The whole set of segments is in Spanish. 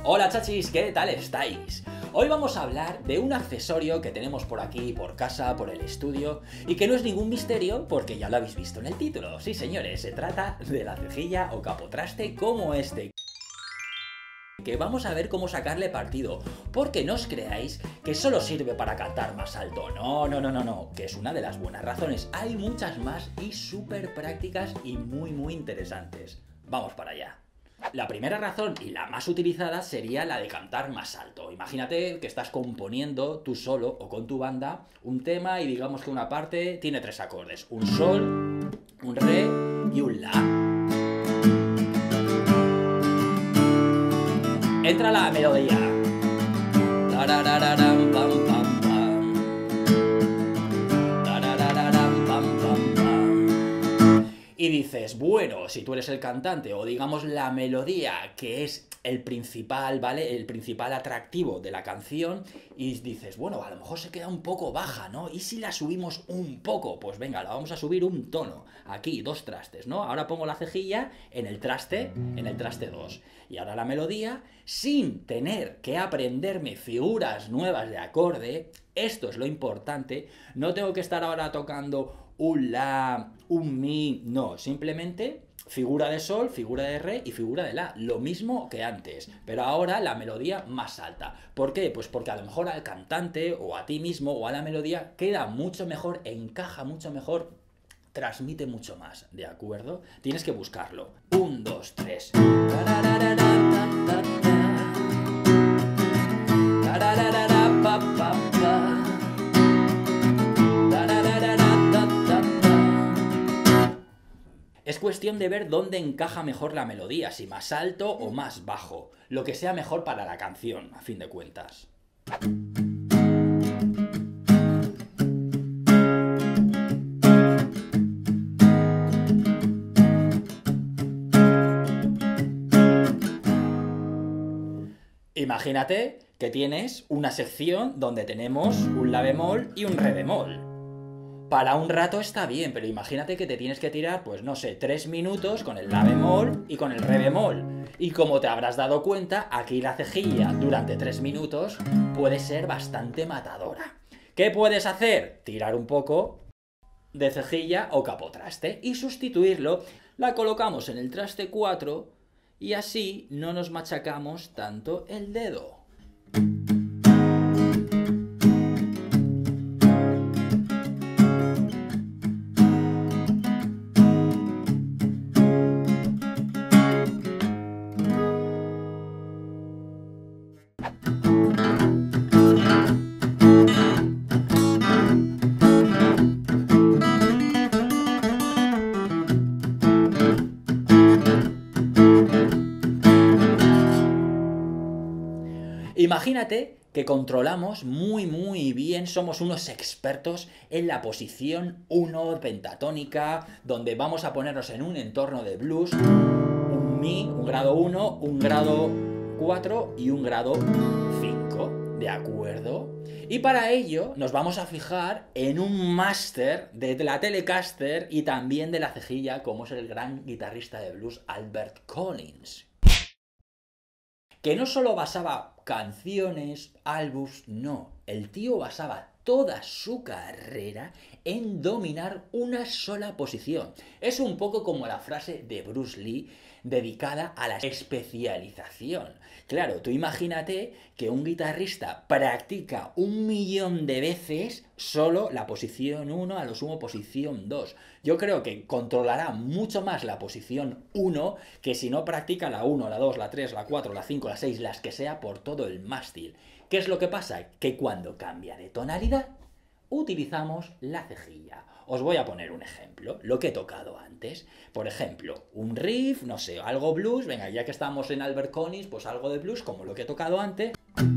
Hola chachis, ¿qué tal estáis? Hoy vamos a hablar de un accesorio que tenemos por aquí, por casa, por el estudio, y que no es ningún misterio porque ya lo habéis visto en el título. Sí señores, se trata de la cejilla o capotraste como este, que vamos a ver cómo sacarle partido, porque no os creáis que solo sirve para cantar más alto. No, que es una de las buenas razones. Hay muchas más y súper prácticas y muy interesantes. Vamos para allá. La primera razón y la más utilizada sería la de cantar más alto. Imagínate que estás componiendo tú solo o con tu banda un tema y digamos que una parte tiene 3 acordes: un sol, un re y un la. Entra la melodía. Tararararam, pam, pam, pam. Tararararam, pam, pam, pam. Y dices, bueno, si tú eres el cantante o digamos la melodía, que es el principal, ¿vale? El principal atractivo de la canción, y dices, bueno, a lo mejor se queda un poco baja, ¿no? ¿Y si la subimos un poco? Pues venga, la vamos a subir un tono. Aquí, 2 trastes, ¿no? Ahora pongo la cejilla en el traste 2. Y ahora la melodía, sin tener que aprenderme figuras nuevas de acorde, esto es lo importante, no tengo que estar ahora tocando un la, un mi, no, simplemente figura de sol, figura de re y figura de la, lo mismo que antes, pero ahora la melodía más alta. ¿Por qué? Pues porque a lo mejor al cantante o a ti mismo o a la melodía queda mucho mejor, encaja mucho mejor, transmite mucho más, ¿de acuerdo? Tienes que buscarlo. 1, 2, 3. Es cuestión de ver dónde encaja mejor la melodía, si más alto o más bajo, lo que sea mejor para la canción, a fin de cuentas. Imagínate que tienes una sección donde tenemos un la bemol y un re bemol. Para un rato está bien, pero imagínate que te tienes que tirar, pues no sé, 3 minutos con el la bemol y con el re bemol. Y como te habrás dado cuenta, aquí la cejilla durante 3 minutos puede ser bastante matadora. ¿Qué puedes hacer? Tirar un poco de cejilla o capotraste y sustituirlo. La colocamos en el traste 4 y así no nos machacamos tanto el dedo. Imagínate que controlamos muy bien, somos unos expertos en la posición 1 pentatónica, donde vamos a ponernos en un entorno de blues, un mi, un grado 1, un grado 4 y un grado 5, ¿de acuerdo? Y para ello nos vamos a fijar en un máster de la Telecaster y también de la cejilla, como es el gran guitarrista de blues Albert Collins, que no solo basaba canciones, álbums, no. El tío basaba toda su carrera en dominar una sola posición. Es un poco como la frase de Bruce Lee dedicada a la especialización. Claro, tú imagínate que un guitarrista practica 1.000.000 de veces solo la posición 1, a lo sumo posición 2. Yo creo que controlará mucho más la posición 1 que si no practica la 1, la 2, la 3, la 4, la 5, la 6, las que sea por todo el mástil. ¿Qué es lo que pasa? Que cuando cambia de tonalidad, utilizamos la cejilla. Os voy a poner un ejemplo, lo que he tocado antes. Por ejemplo, un riff, no sé, algo blues. Venga, ya que estamos en Albert Collins, pues algo de blues, como lo que he tocado antes.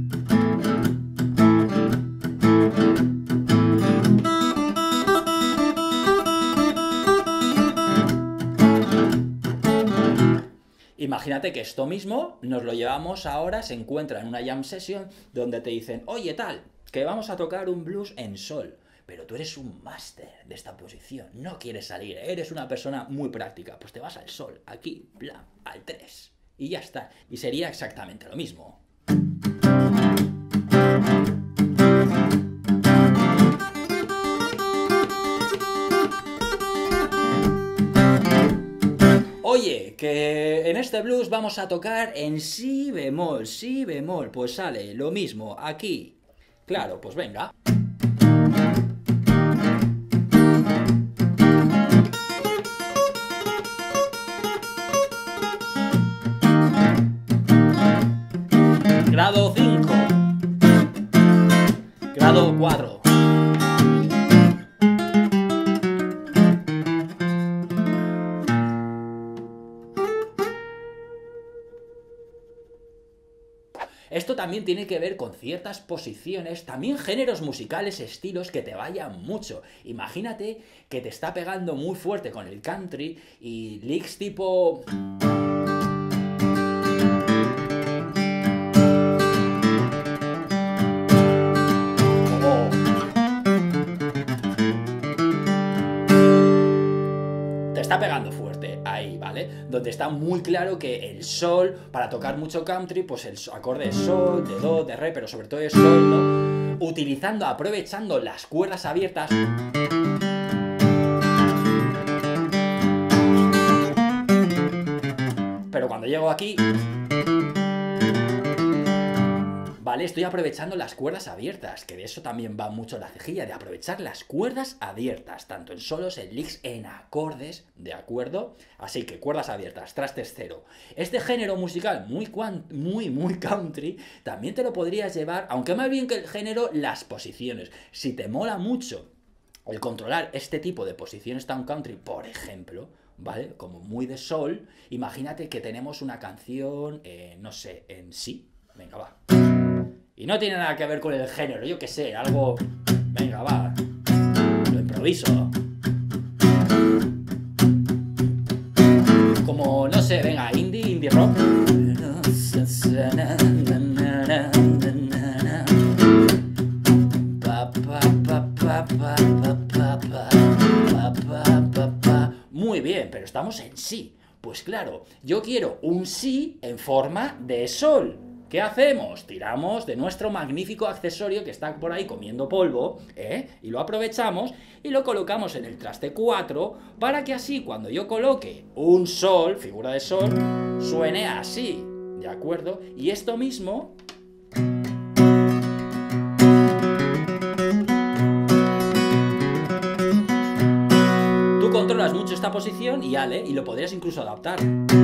Imagínate que esto mismo nos lo llevamos ahora, se encuentra en una jam session donde te dicen, oye tal, que vamos a tocar un blues en sol. Pero tú eres un máster de esta posición, no quieres salir, eres una persona muy práctica, pues te vas al sol, aquí, bla, al 3, y ya está. Y sería exactamente lo mismo. que en este blues vamos a tocar en si bemol, pues sale lo mismo aquí. Claro, pues venga. Grado 5. Grado 4. Esto también tiene que ver con ciertas posiciones, también géneros musicales, estilos que te vayan mucho. Imagínate que te está pegando muy fuerte con el country y licks tipo... Está pegando fuerte ahí, ¿vale? Donde está muy claro que el sol, para tocar mucho country, pues el acorde es sol, de do, de re, pero sobre todo es sol, ¿no? Utilizando, aprovechando las cuerdas abiertas. Pero cuando llego aquí... ¿Vale? Estoy aprovechando las cuerdas abiertas, que de eso también va mucho la cejilla, de aprovechar las cuerdas abiertas, tanto en solos, en licks, en acordes, ¿de acuerdo? Así que cuerdas abiertas, trastes cero. Este género musical muy country, también te lo podrías llevar, aunque más bien que el género, las posiciones. Si te mola mucho el controlar este tipo de posiciones tan country, por ejemplo, ¿vale? Como muy de sol, imagínate que tenemos una canción, no sé, en sí. Venga, va. Y no tiene nada que ver con el género, yo qué sé, algo... Venga, va. Lo improviso. Como, no sé, venga, indie rock. Muy bien, pero estamos en sí. Pues claro, yo quiero un sí en forma de sol. ¿Qué hacemos? Tiramos de nuestro magnífico accesorio que está por ahí comiendo polvo, y lo aprovechamos y lo colocamos en el traste 4 para que así cuando yo coloque un sol, figura de sol, suene así, ¿de acuerdo? Y esto mismo... Tú controlas mucho esta posición y ale, y lo podrías incluso adaptar.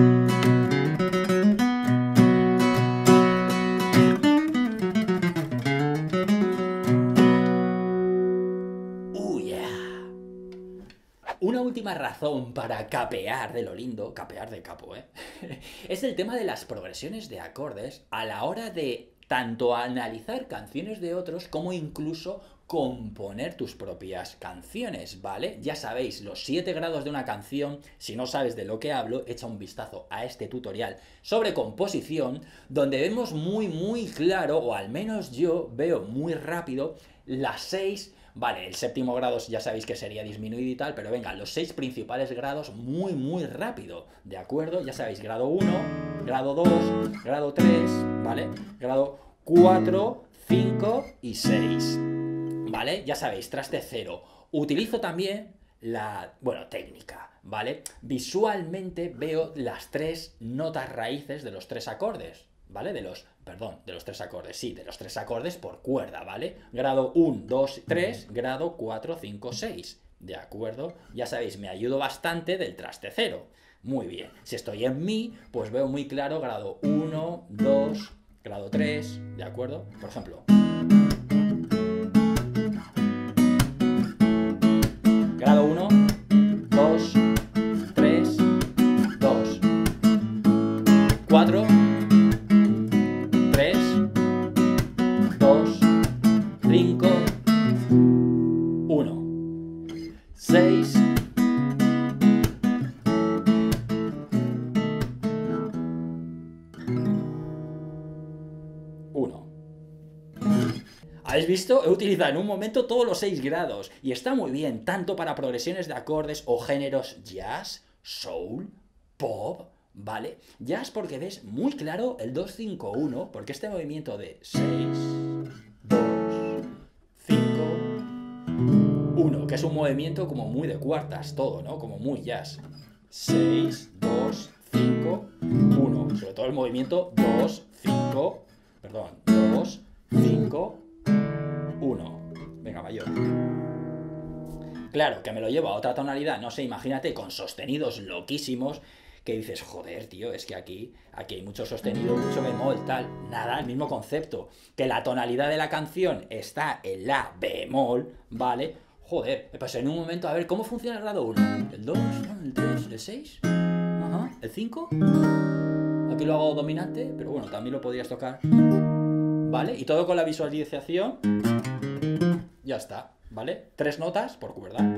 Una última razón para capear de lo lindo, capear de capo, es el tema de las progresiones de acordes a la hora de tanto analizar canciones de otros como incluso componer tus propias canciones, ¿vale? Ya sabéis, los 7 grados de una canción, si no sabes de lo que hablo, echa un vistazo a este tutorial sobre composición, donde vemos muy claro, o al menos yo veo muy rápido, las 6... Vale, el 7º grado ya sabéis que sería disminuido y tal, pero venga, los 6 principales grados muy rápido, ¿de acuerdo? Ya sabéis, grado 1, grado 2, grado 3, ¿vale? Grado 4, 5 y 6, ¿vale? Ya sabéis, traste 0. Utilizo también la, técnica, ¿vale? Visualmente veo las 3 notas raíces de los 3 acordes, ¿vale? De los 3 acordes, sí, de los 3 acordes por cuerda, ¿vale? Grado 1, 2, 3, grado 4, 5, 6, ¿de acuerdo? Ya sabéis, me ayudo bastante del traste 0. Muy bien, si estoy en mi, pues veo muy claro grado 1, 2, grado 3, ¿de acuerdo? Por ejemplo... Grado 1, 2, 3, 2, 4, 3, 2, 5, 1, 6, 1. ¿Habéis visto? He utilizado en un momento todos los 6 grados y está muy bien, tanto para progresiones de acordes o géneros jazz, soul, pop, ¿vale? Jazz porque ves muy claro el 2-5-1, porque este movimiento de 6, 2, 5, 1, que es un movimiento como muy de cuartas todo, ¿no? Como muy jazz. 6, 2, 5, 1. Sobre todo el movimiento 2, 5, perdón, 2, 5, 1. Venga, mayor. Claro, que me lo llevo a otra tonalidad, no sé, imagínate, con sostenidos loquísimos, que dices, joder, tío, es que aquí hay mucho sostenido, mucho bemol, tal. Nada, el mismo concepto. Que la tonalidad de la canción está en la bemol, ¿vale? Joder, pues en un momento, a ver, ¿cómo funciona el grado 1? ¿El 2? ¿No? ¿El 3? ¿El 6? Ajá. ¿El 5? Aquí lo hago dominante, pero bueno, también lo podrías tocar. ¿Vale? Y todo con la visualización. Ya está, ¿vale? 3 notas por cuerda.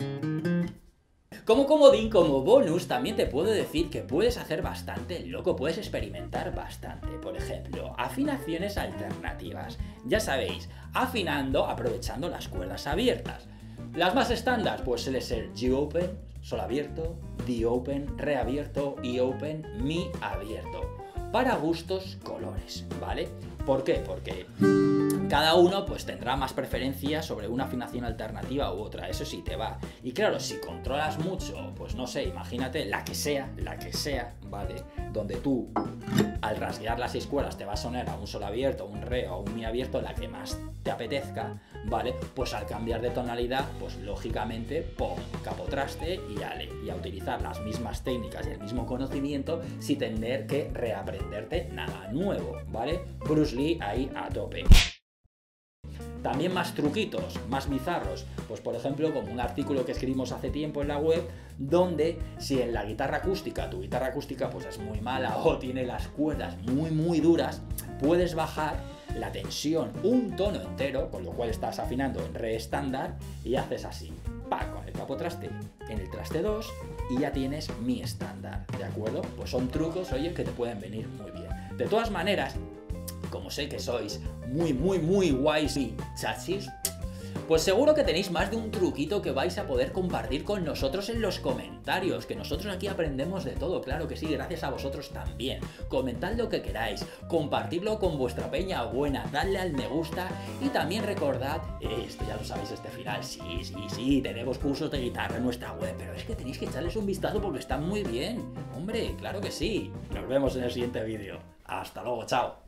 Como comodín, como bonus, también te puedo decir que puedes hacer bastante loco, puedes experimentar bastante. Por ejemplo, afinaciones alternativas. Ya sabéis, afinando aprovechando las cuerdas abiertas. Las más estándar, pues suele ser G open, sol abierto, D open, re abierto, E open, mi abierto. Para gustos, colores, ¿vale? ¿Por qué? Porque cada uno pues tendrá más preferencia sobre una afinación alternativa u otra, eso sí te va. Y claro, si controlas mucho, pues no sé, imagínate la que sea, ¿vale? Donde tú, al rasguear las 6 cuerdas, te va a sonar a un sol abierto, un re o un mi abierto, la que más te apetezca, ¿vale? Pues al cambiar de tonalidad, pues lógicamente, ¡pum! Capotraste y ale. Y a utilizar las mismas técnicas y el mismo conocimiento sin tener que reaprenderte nada nuevo, ¿vale? Bruce Lee ahí a tope. También más truquitos, más bizarros, pues por ejemplo como un artículo que escribimos hace tiempo en la web, donde si en la guitarra acústica, tu guitarra acústica pues es muy mala o tiene las cuerdas muy duras, puedes bajar la tensión un tono entero, con lo cual estás afinando en re estándar y haces así, pa, con el capotraste en el traste 2 y ya tienes mi estándar, ¿de acuerdo? Pues son trucos, oye, que te pueden venir muy bien. De todas maneras, como sé que sois muy guays y chachis, pues seguro que tenéis más de un truquito que vais a poder compartir con nosotros en los comentarios, que nosotros aquí aprendemos de todo, claro que sí, gracias a vosotros también. Comentad lo que queráis, compartidlo con vuestra peña buena, dadle al me gusta y también recordad, esto ya lo sabéis, este final, sí, tenemos cursos de guitarra en nuestra web, pero es que tenéis que echarles un vistazo porque están muy bien, hombre, claro que sí. Nos vemos en el siguiente vídeo. Hasta luego, chao.